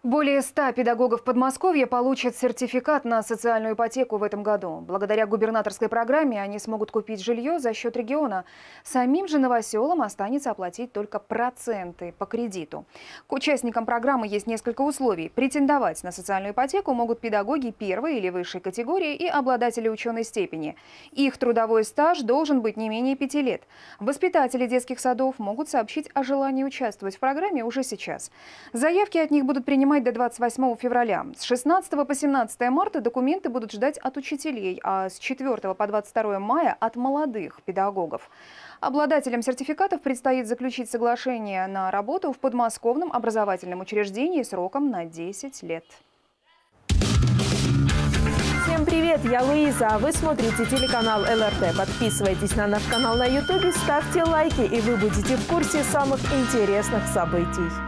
Более 100 педагогов Подмосковья получат сертификат на социальную ипотеку в этом году. Благодаря губернаторской программе они смогут купить жилье за счет региона. Самим же новоселам останется оплатить только проценты по кредиту. К участникам программы есть несколько условий. Претендовать на социальную ипотеку могут педагоги первой или высшей категории и обладатели ученой степени. Их трудовой стаж должен быть не менее 5 лет. Воспитатели детских садов могут сообщить о желании участвовать в программе уже сейчас. Заявки от них будут принимать до 28 февраля. С 16 по 17 марта документы будут ждать от учителей, а с 4 по 22 мая от молодых педагогов. Обладателям сертификатов предстоит заключить соглашение на работу в подмосковном образовательном учреждении сроком на 10 лет. Всем привет, я Луиза, а вы смотрите телеканал ЛРТ. Подписывайтесь на наш канал на YouTube, ставьте лайки, и вы будете в курсе самых интересных событий.